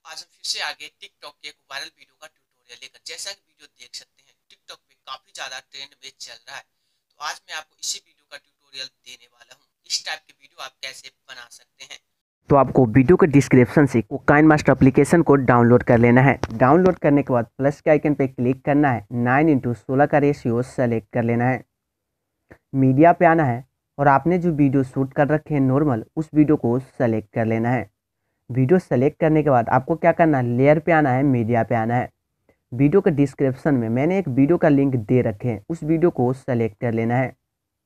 आज हम फिर से आ गए टिकटॉक के एक वायरल वीडियो का ट्यूटोरियल लेकर। जैसा कि वीडियो देख सकते हैं टिकटॉक पे काफी ज्यादा ट्रेंड में चल रहा है। तो आज मैं आपको इसी वीडियो का ट्यूटोरियल देने वाला हूँ। इस टाइप के वीडियो आप कैसे बना सकते हैं। तो आपको वीडियो के डिस्क्रिप्शन से काइनमास्टर एप्लीकेशन को डाउनलोड कर लेना है। डाउनलोड करने के बाद प्लस के आइकन पे क्लिक करना है। 9:16 का रेशियो सेलेक्ट कर लेना है। मीडिया पे आना है और आपने जो वीडियो शूट कर रखे हैं नॉर्मल, उस वीडियो को सेलेक्ट कर लेना है। वीडियो सेलेक्ट करने के बाद आपको क्या करना है, लेयर पे आना है, मीडिया पे आना है। वीडियो के डिस्क्रिप्शन में मैंने एक वीडियो का लिंक दे रखे हैं, उस वीडियो को सेलेक्ट कर लेना है।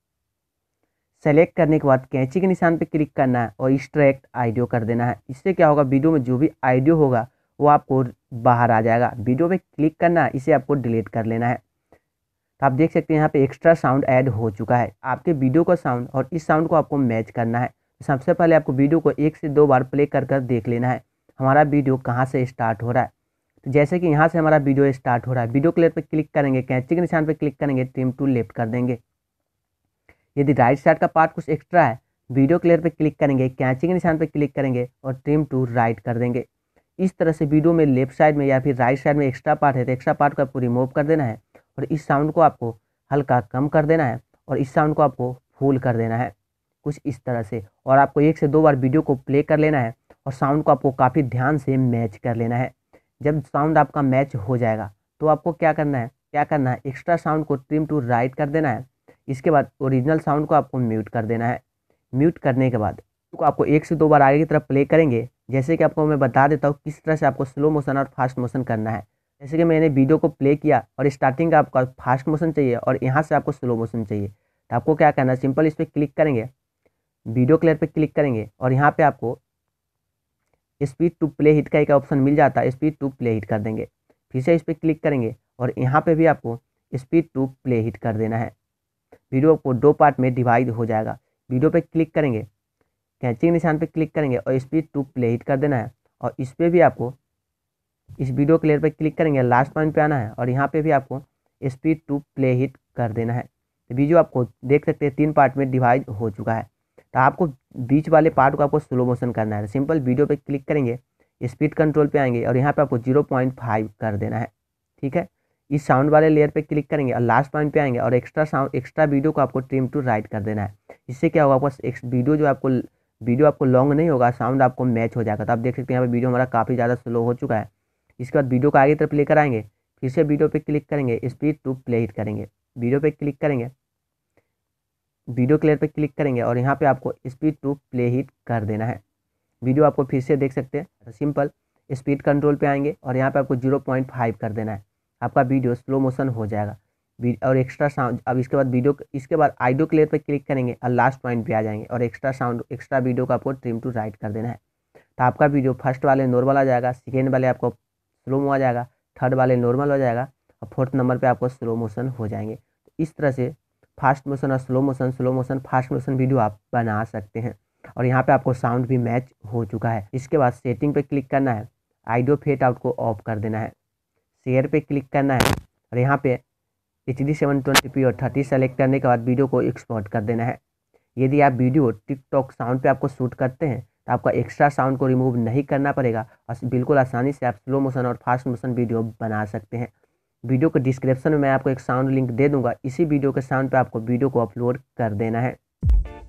सेलेक्ट करने के बाद कैंची के निशान पे क्लिक करना है और एक्सट्रैक्ट ऑडियो कर देना है। इससे क्या होगा, वीडियो में जो भी ऑडियो होगा वो आपको बाहर आ जाएगा। वीडियो पे क्लिक करना है, इसे आपको डिलीट कर लेना है। तो आप देख सकते हैं यहाँ पे एक्स्ट्रा साउंड ऐड हो चुका है। आपके वीडियो का साउंड और इस साउंड को आपको मैच करना है। सबसे पहले आपको वीडियो को 1 से 2 बार प्ले कर देख लेना है हमारा वीडियो कहाँ से स्टार्ट हो रहा है। तो जैसे कि यहाँ से हमारा वीडियो स्टार्ट हो रहा है, वीडियो क्लियर पे क्लिक करेंगे, कैंची के निशान पे क्लिक करेंगे, ट्रिम टू लेफ्ट कर देंगे। यदि राइट साइड का पार्ट कुछ एक्स्ट्रा है, वीडियो क्लियर पे क्लिक करेंगे, कैंची के निशान पे क्लिक करेंगे और ट्रिम टू राइट कर देंगे। इस तरह से वीडियो में लेफ्ट साइड में या फिर राइट साइड में एक्स्ट्रा पार्ट है तो एक्स्ट्रा पार्ट को आपको रिमूव कर देना है और इस साउंड को आपको हल्का कम कर देना है और इस साउंड को आपको फुल कर देना है, कुछ इस तरह से। और आपको 1 से 2 बार वीडियो को प्ले कर लेना है और साउंड को आपको काफ़ी ध्यान से मैच कर लेना है। जब साउंड आपका मैच हो जाएगा तो आपको क्या करना है, एक्स्ट्रा साउंड को ट्रिम टू राइट कर देना है। इसके बाद ओरिजिनल साउंड को आपको म्यूट कर देना है। म्यूट करने के बाद तो आपको 1 से 2 बार आगे की तरफ प्ले करेंगे। जैसे कि आपको मैं बता देता हूँ किस तरह से आपको स्लो मोशन और फास्ट मोशन करना है। जैसे कि मैंने वीडियो को प्ले किया और स्टार्टिंग का आपका फास्ट मोशन चाहिए और यहाँ से आपको स्लो मोशन चाहिए, तो आपको क्या करना है, सिंपल इस पर क्लिक करेंगे, वीडियो क्लियर पे क्लिक करेंगे और यहाँ पे आपको स्पीड टू प्ले हिट का एक ऑप्शन मिल जाता है, स्पीड टू प्ले हिट कर देंगे। फिर से इस पर क्लिक करेंगे और यहाँ पे भी आपको स्पीड टू प्ले हिट कर देना है। वीडियो को 2 पार्ट में डिवाइड हो जाएगा। वीडियो पे क्लिक करेंगे, कैंची के निशान पे क्लिक करेंगे और स्पीड टू प्ले हिट कर देना है। और इस पर भी आपको इस वीडियो क्लियर पे क्लिक करेंगे, लास्ट पॉइंट पे आना है और यहाँ पे भी आपको स्पीड टू प्ले हिट कर देना है। तो वीडियो आपको देख सकते हैं 3 पार्ट में डिवाइड हो चुका है। तो आपको बीच वाले पार्ट को आपको स्लो मोशन करना है। सिंपल वीडियो पे क्लिक करेंगे, स्पीड कंट्रोल पे आएंगे और यहाँ पे आपको 0.5 कर देना है। ठीक है, इस साउंड वाले लेयर पे क्लिक करेंगे और लास्ट पॉइंट पे आएंगे और एक्स्ट्रा वीडियो को आपको ट्रिम टू राइट कर देना है। इससे क्या होगा, आपको वीडियो आपको लॉन्ग नहीं होगा, साउंड आपको मैच हो जाएगा। तो आप देख सकते हैं यहाँ पे वीडियो हमारा काफ़ी ज़्यादा स्लो हो चुका है। इसके बाद वीडियो को आगे तरफ लेकर आएंगे, फिर से वीडियो पे क्लिक करेंगे, स्पीड टू प्ले हिट करेंगे, वीडियो पे क्लिक करेंगे, वीडियो क्लियर पे क्लिक करेंगे और यहाँ पे आपको स्पीड टू प्ले हिट कर देना है। वीडियो आपको फिर से देख सकते हैं, सिंपल स्पीड कंट्रोल पे आएंगे और यहाँ पे आपको 0.5 कर देना है। आपका वीडियो स्लो मोशन हो जाएगा और एक्स्ट्रा साउंड। अब इसके बाद ऑडियो क्लियर पे क्लिक करेंगे और लास्ट पॉइंट पे आ जाएंगे और एक्स्ट्रा वीडियो को आपको ट्रिम टू राइट कर देना है। तो आपका वीडियो फर्स्ट वाले नॉर्मल आ जाएगा, सेकेंड वाले आपको स्लो मो आ जाएगा, थर्ड वाले नॉर्मल हो जाएगा और फोर्थ नंबर पे आपको स्लो मोशन हो जाएंगे। तो इस तरह से फास्ट मोशन और slow motion fast motion video आप बना सकते हैं। और यहाँ पे आपको साउंड भी मैच हो चुका है। इसके बाद सेटिंग पे क्लिक करना है, ऑडियो फेड आउट को ऑफ कर देना है, शेयर पे क्लिक करना है और यहाँ पे HD 720p और 30 सेलेक्ट करने के बाद वीडियो को एक्सपोर्ट कर देना है। यदि आप वीडियो टिकटॉक साउंड पे आपको शूट करते हैं तो आपका एक्स्ट्रा साउंड को रिमूव नहीं करना पड़ेगा और बिल्कुल आसानी से आप स्लो मोशन और फास्ट मोशन वीडियो बना सकते हैं। वीडियो के डिस्क्रिप्शन में मैं आपको एक साउंड लिंक दे दूंगा, इसी वीडियो के साउंड पे आपको वीडियो को अपलोड कर देना है।